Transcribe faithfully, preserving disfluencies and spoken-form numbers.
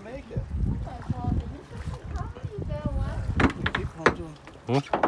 make it. Oh my God, you keep on doing. Keep on doing. Huh?